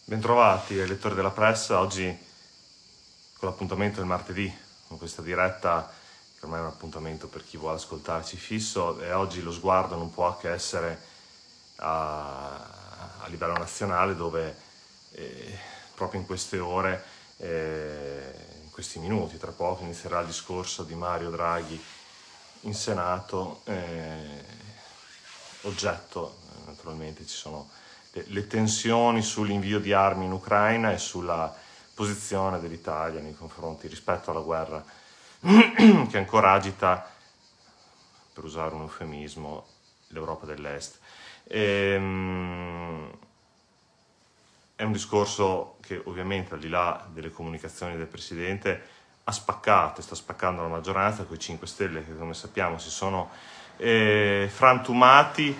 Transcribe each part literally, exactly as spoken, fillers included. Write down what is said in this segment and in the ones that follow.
Bentrovati lettori della Press, oggi con l'appuntamento del martedì, con questa diretta che ormai è un appuntamento per chi vuole ascoltarci fisso, e oggi lo sguardo non può che essere a, a livello nazionale, dove eh, proprio in queste ore, eh, in questi minuti, tra poco inizierà il discorso di Mario Draghi in Senato, eh, oggetto naturalmente ci sono le tensioni sull'invio di armi in Ucraina e sulla posizione dell'Italia nei confronti rispetto alla guerra che ancora agita, per usare un eufemismo, l'Europa dell'Est. Ehm, è un discorso che ovviamente, al di là delle comunicazioni del Presidente, ha spaccato e sta spaccando la maggioranza, con i cinque Stelle che, come sappiamo, si sono eh, frantumati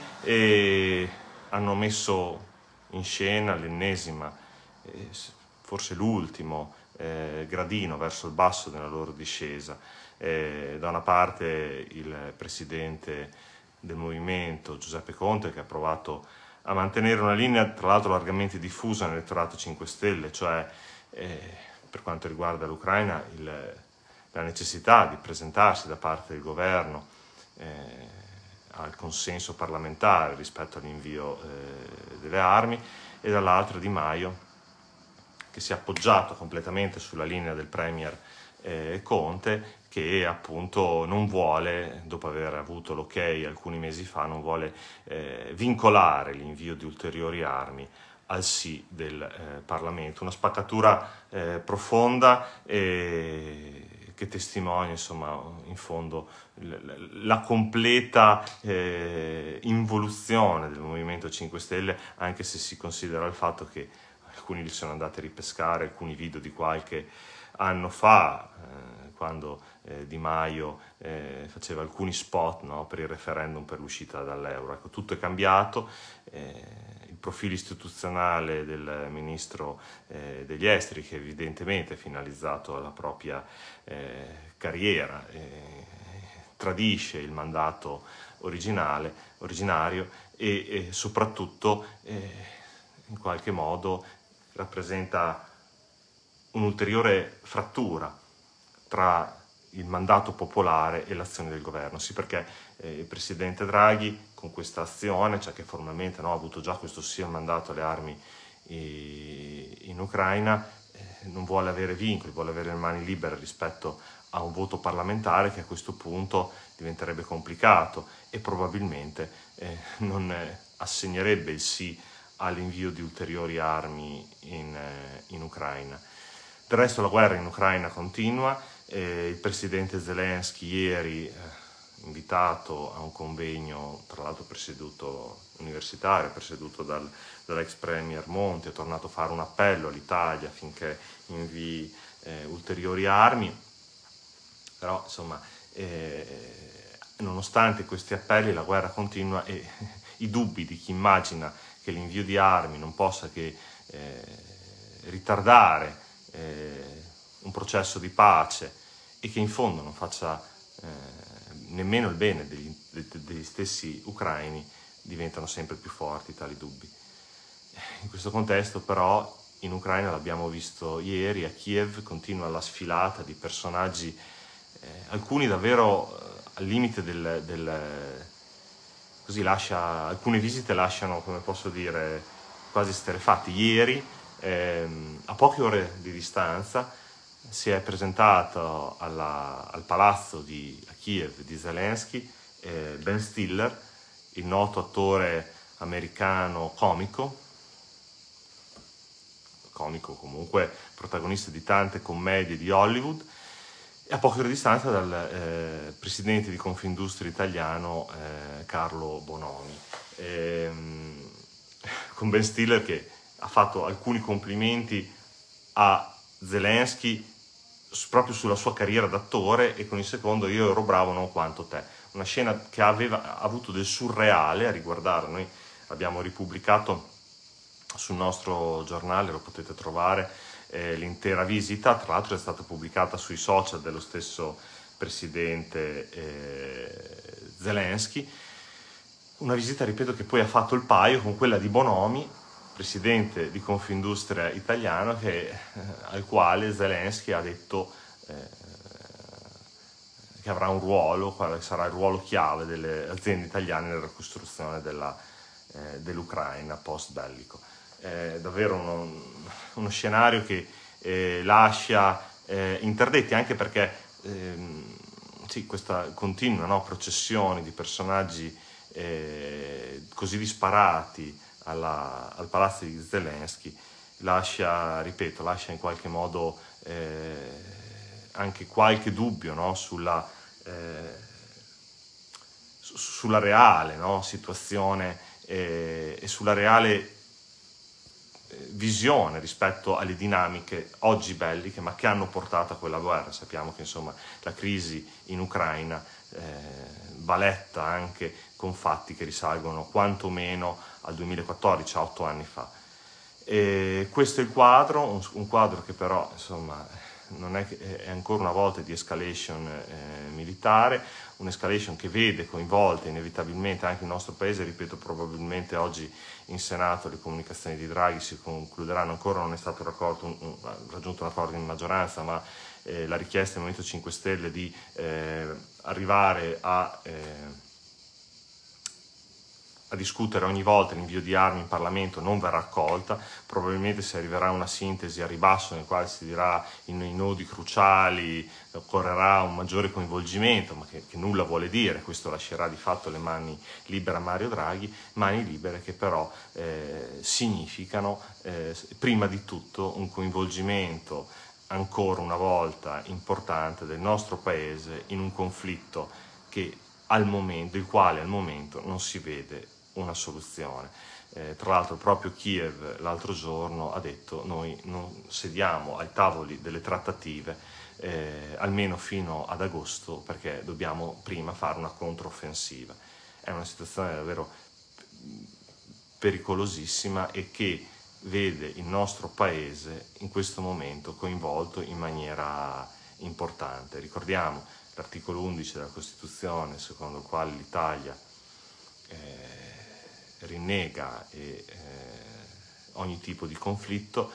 e hanno messo in scena l'ennesima, eh, forse l'ultimo, eh, gradino verso il basso della loro discesa. Eh, da una parte il Presidente del Movimento, Giuseppe Conte, che ha provato a mantenere una linea, tra l'altro largamente diffusa nell'elettorato cinque Stelle, cioè eh, per quanto riguarda l'Ucraina, il, la necessità di presentarsi da parte del governo eh, al consenso parlamentare rispetto all'invio eh, delle armi, e dall'altra Di Maio, che si è appoggiato completamente sulla linea del Premier eh, Conte, che appunto non vuole, dopo aver avuto l'ok alcuni mesi fa, non vuole eh, vincolare l'invio di ulteriori armi al sì del eh, Parlamento. Una spaccatura eh, profonda e che testimonia, insomma, in fondo la completa eh, involuzione del Movimento cinque Stelle, anche se si considera il fatto che alcuni li sono andati a ripescare, alcuni video di qualche anno fa, eh, quando eh, Di Maio eh, faceva alcuni spot, no, per il referendum per l'uscita dall'euro. Ecco, tutto è cambiato. Eh, il profilo istituzionale del ministro eh, degli esteri, che evidentemente è finalizzato alla propria eh, carriera, eh, tradisce il mandato originale, originario e, e soprattutto eh, in qualche modo rappresenta un'ulteriore frattura tra il mandato popolare e l'azione del governo. Sì, perché eh, il Presidente Draghi con questa azione, cioè che formalmente no, ha avuto già questo sì al mandato alle armi in Ucraina, eh, non vuole avere vincoli, vuole avere le mani libere rispetto a un voto parlamentare che a questo punto diventerebbe complicato e probabilmente eh, non eh, assegnerebbe il sì all'invio di ulteriori armi in, eh, in Ucraina. Del resto la guerra in Ucraina continua. Eh, il presidente Zelensky ieri, eh, invitato a un convegno, tra l'altro presieduto universitario, presieduto dal, dall'ex premier Monti, è tornato a fare un appello all'Italia affinché invii eh, ulteriori armi. Però, insomma, eh, nonostante questi appelli, la guerra continua e i dubbi di chi immagina che l'invio di armi non possa che eh, ritardare eh, un processo di pace e che in fondo non faccia eh, nemmeno il bene degli, degli stessi ucraini, diventano sempre più forti tali dubbi. In questo contesto però in Ucraina, l'abbiamo visto ieri, a Kiev continua la sfilata di personaggi, eh, alcuni davvero eh, al limite del, del così lascia, alcune visite lasciano, come posso dire, quasi esterrefatti. Ieri, ehm, a poche ore di distanza, si è presentato alla, al palazzo di a Kiev di Zelensky eh, Ben Stiller, il noto attore americano comico, comico comunque protagonista di tante commedie di Hollywood, e a poche ore di distanza dal eh, presidente di Confindustria italiano eh, Carlo Bonomi, ehm, con Ben Stiller che ha fatto alcuni complimenti a Zelensky proprio sulla sua carriera d'attore, e con il secondo io ero bravo non quanto te. Una scena che aveva avuto del surreale a riguardare. Noi abbiamo ripubblicato sul nostro giornale, lo potete trovare, eh, l'intera visita, tra l'altro è stata pubblicata sui social dello stesso presidente eh, Zelensky. Una visita, ripeto, che poi ha fatto il paio con quella di Bonomi, presidente di Confindustria italiano, che, eh, al quale Zelensky ha detto eh, che avrà un ruolo, quale sarà il ruolo chiave delle aziende italiane nella ricostruzione della, eh, dell'Ucraina post bellico. È davvero uno, uno scenario che eh, lascia eh, interdetti, anche perché ehm, sì, questa continua, no, processione di personaggi eh, così disparati alla, al palazzo di Zelensky lascia, ripeto, lascia in qualche modo eh, anche qualche dubbio, no, sulla, eh, su, sulla reale, no, situazione eh, e sulla reale visione rispetto alle dinamiche oggi belliche, ma che hanno portato a quella guerra. Sappiamo che insomma la crisi in Ucraina eh, va letta anche con fatti che risalgono quantomeno al duemilaquattordici, a otto anni fa. E questo è il quadro, un, un quadro che però insomma non è, è ancora una volta di escalation eh, militare, un'escalation che vede coinvolte inevitabilmente anche il nostro paese. Ripeto, probabilmente oggi in Senato le comunicazioni di Draghi si concluderanno, ancora non è stato raccolto un, un, raggiunto un accordo in maggioranza, ma eh, la richiesta del Movimento cinque Stelle di eh, arrivare a... Eh, a discutere ogni volta l'invio di armi in Parlamento non verrà accolta. Probabilmente si arriverà a una sintesi a ribasso nel quale si dirà in i nodi cruciali occorrerà un maggiore coinvolgimento, ma che, che nulla vuole dire. Questo lascerà di fatto le mani libere a Mario Draghi, mani libere che però eh, significano eh, prima di tutto un coinvolgimento ancora una volta importante del nostro Paese in un conflitto che al momento, il quale al momento non si vede una soluzione. Eh, tra l'altro proprio Kiev l'altro giorno ha detto: noi non sediamo ai tavoli delle trattative eh, almeno fino ad agosto, perché dobbiamo prima fare una controffensiva. È una situazione davvero pericolosissima e che vede il nostro Paese in questo momento coinvolto in maniera importante. Ricordiamo l'articolo undici della Costituzione, secondo il quale l'Italia eh, rinnega e, eh, ogni tipo di conflitto,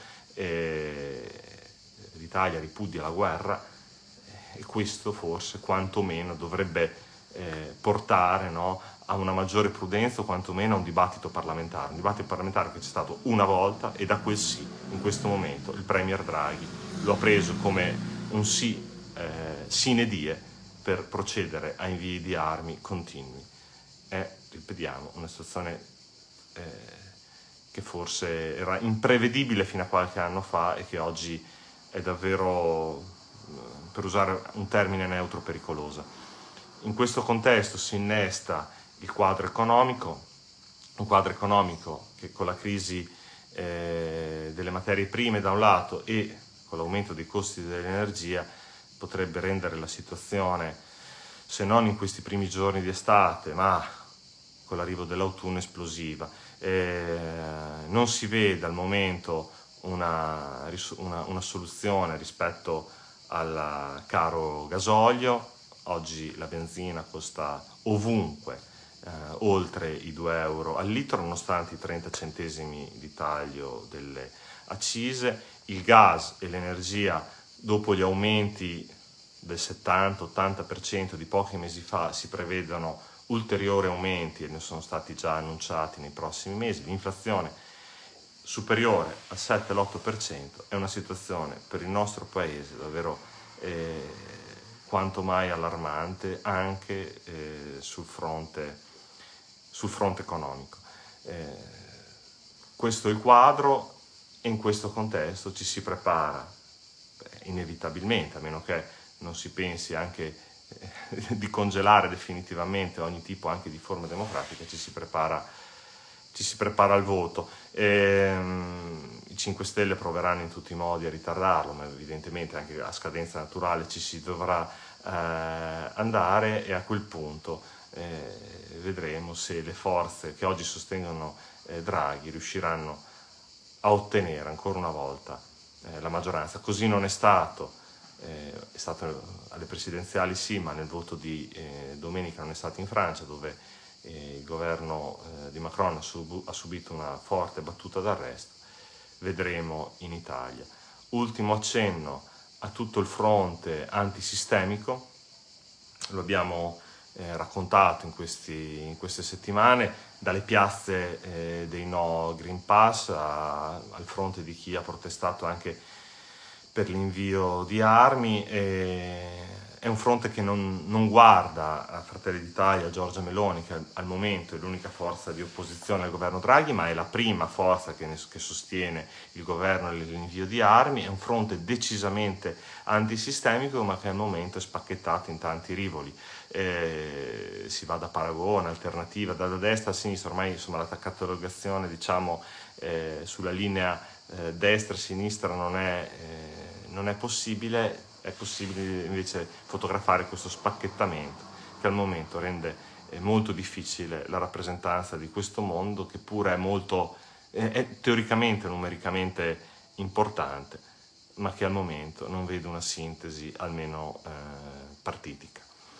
eh, l'Italia ripudia la guerra eh, e questo forse quantomeno dovrebbe eh, portare, no, a una maggiore prudenza o quantomeno a un dibattito parlamentare, un dibattito parlamentare che c'è stato una volta e da quel sì, in questo momento il Premier Draghi lo ha preso come un sì eh, sine die per procedere a invii di armi continui. È, ripetiamo, una situazione eh, che forse era imprevedibile fino a qualche anno fa e che oggi è davvero, per usare un termine neutro, pericolosa. In questo contesto si innesta il quadro economico, un quadro economico che con la crisi eh, delle materie prime da un lato e con l'aumento dei costi dell'energia potrebbe rendere la situazione, se non in questi primi giorni di estate, ma con l'arrivo dell'autunno, esplosiva. Eh, non si vede al momento una, una, una soluzione rispetto al caro gasolio. Oggi la benzina costa ovunque eh, oltre i due euro al litro, nonostante i trenta centesimi di taglio delle accise. Il gas e l'energia, dopo gli aumenti del settanta ottanta per cento di pochi mesi fa, si prevedono ulteriori aumenti e ne sono stati già annunciati nei prossimi mesi. L'inflazione superiore al sette l'otto per cento è una situazione per il nostro Paese davvero eh, quanto mai allarmante anche eh, sul fronte, sul fronte economico. Eh, questo è il quadro e in questo contesto ci si prepara beh, inevitabilmente, a meno che non si pensi anche eh, di congelare definitivamente ogni tipo anche di forma democratica, ci si prepara, ci si prepara al voto. Ehm, I cinque Stelle proveranno in tutti i modi a ritardarlo, ma evidentemente anche a scadenza naturale ci si dovrà eh, andare e a quel punto eh, vedremo se le forze che oggi sostengono eh, Draghi riusciranno a ottenere ancora una volta eh, la maggioranza. Così non è stato. Eh, è stato alle presidenziali sì, ma nel voto di eh, domenica non è stato in Francia, dove e il governo eh, di Macron ha, sub- ha subito una forte battuta d'arresto, vedremo in Italia. Ultimo accenno a tutto il fronte antisistemico, lo abbiamo eh, raccontato in, questi, in queste settimane, dalle piazze eh, dei no Green Pass a, al fronte di chi ha protestato anche per l'invio di armi. E è un fronte che non, non guarda a Fratelli d'Italia, a Giorgia Meloni, che al, al momento è l'unica forza di opposizione al governo Draghi, ma è la prima forza che, ne, che sostiene il governo nell'invio di armi. È un fronte decisamente antisistemico, ma che al momento è spacchettato in tanti rivoli. Eh, si va da paragone, alternativa, dalla destra a sinistra. Ormai insomma la catalogazione, diciamo, eh, sulla linea eh, destra-sinistra non è, eh, non è possibile. È possibile invece fotografare questo spacchettamento che al momento rende eh, molto difficile la rappresentanza di questo mondo, che pure è molto eh, è teoricamente, numericamente importante, ma che al momento non vede una sintesi almeno eh, partitica.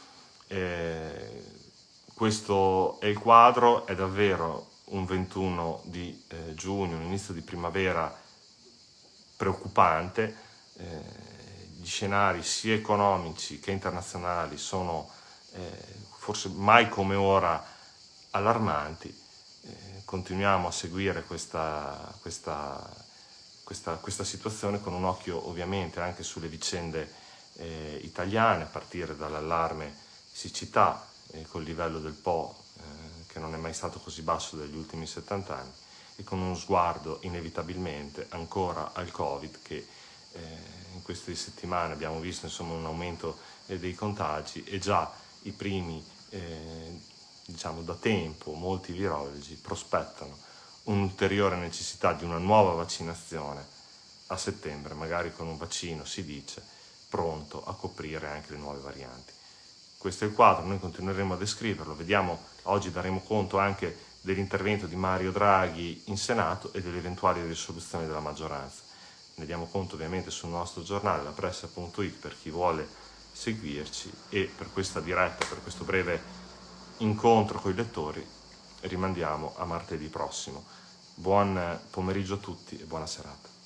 Eh, questo è il quadro, è davvero un ventuno di eh, giugno, un inizio di primavera preoccupante. Eh, gli scenari sia economici che internazionali sono eh, forse mai come ora allarmanti. Eh, continuiamo a seguire questa, questa, questa, questa situazione con un occhio ovviamente anche sulle vicende eh, italiane, a partire dall'allarme siccità eh, col livello del Po eh, che non è mai stato così basso degli ultimi settanta anni, e con uno sguardo inevitabilmente ancora al Covid, che eh, in queste settimane abbiamo visto insomma un aumento eh, dei contagi, e già i primi, eh, diciamo da tempo, molti virologi prospettano un'ulteriore necessità di una nuova vaccinazione a settembre, magari con un vaccino, si dice, pronto a coprire anche le nuove varianti. Questo è il quadro, noi continueremo a descriverlo, vediamo, oggi daremo conto anche dell'intervento di Mario Draghi in Senato e delle eventuali risoluzioni della maggioranza. Ne diamo conto ovviamente sul nostro giornale, la pressa punto it, per chi vuole seguirci, e per questa diretta, per questo breve incontro con i lettori, rimandiamo a martedì prossimo. Buon pomeriggio a tutti e buona serata.